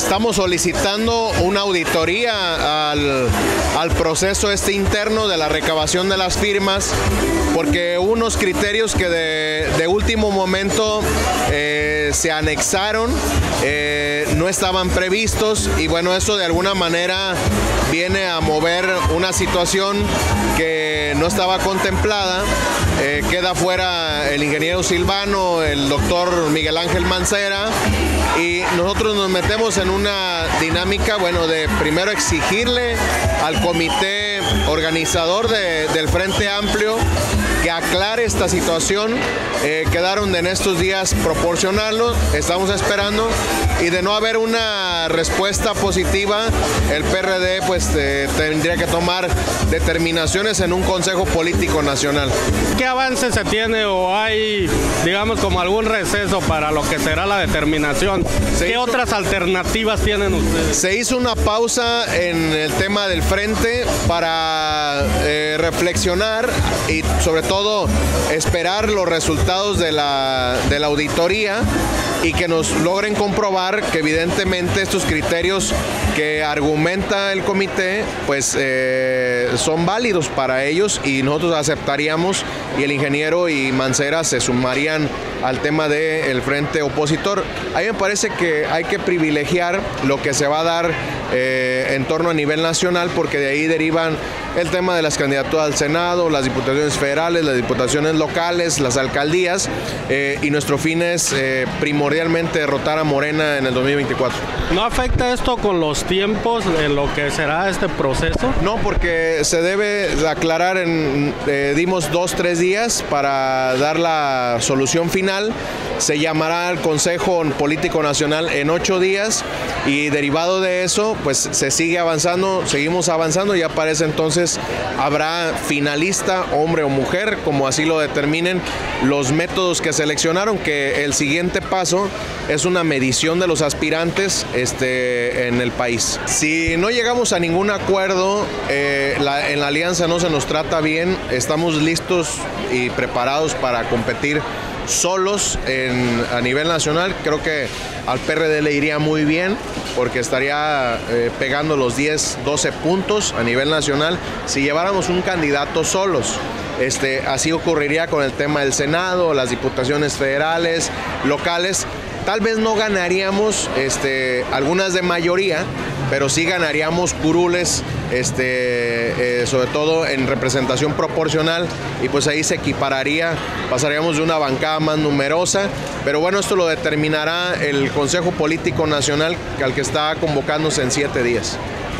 Estamos solicitando una auditoría al proceso interno de la recabación de las firmas, porque unos criterios que de último momento se anexaron, no estaban previstos, y bueno, eso de alguna manera viene a mover una situación que no estaba contemplada. Queda fuera el ingeniero Silvano, el doctor Miguel Ángel Mancera, y nosotros nos metemos en una dinámica, bueno, de primero exigirle al comité organizador del Frente Amplio que aclare esta situación. Quedaron en estos días proporcionarlo, estamos esperando, y de no haber una respuesta positiva, el PRD pues tendría que tomar determinaciones en un Consejo Político Nacional. ¿Qué avance se tiene o hay, digamos, como algún receso para lo que será la determinación? ¿Qué otras alternativas tienen ustedes? Se hizo una pausa en el tema del frente para reflexionar y sobre todo esperar los resultados de la auditoría y que nos logren comprobar que evidentemente estos criterios que argumenta el comité pues son válidos para ellos, y nosotros aceptaríamos, y el ingeniero y Mancera se sumarían al tema del frente opositor. A mí me parece que hay que privilegiar lo que se va a dar en torno a nivel nacional, porque de ahí derivan el tema de las candidaturas al Senado, las diputaciones federales, las diputaciones locales, las alcaldías, y nuestro fin es primordialmente derrotar a Morena en el 2024. ¿No afecta esto con los tiempos en lo que será este proceso? No, porque se debe aclarar, dimos 2-3 días para dar la solución final. Se llamará al Consejo Político Nacional en 8 días, y derivado de eso pues se sigue avanzando, seguimos avanzando, y aparece entonces habrá finalista, hombre o mujer, como así lo determinen los métodos que seleccionaron, que el siguiente paso es una medición de los aspirantes en el país. Si no llegamos a ningún acuerdo, en la alianza no se nos trata bien, estamos listos y preparados para competir solos a nivel nacional. Creo que al PRD le iría muy bien, porque estaría pegando los 10-12 puntos a nivel nacional si lleváramos un candidato solos. Así ocurriría con el tema del Senado, las diputaciones federales, locales. Tal vez no ganaríamos algunas de mayoría, pero sí ganaríamos curules, sobre todo en representación proporcional, y pues ahí se equipararía, pasaríamos de una bancada más numerosa. Pero bueno, esto lo determinará el Consejo Político Nacional, al que está convocándose en 7 días.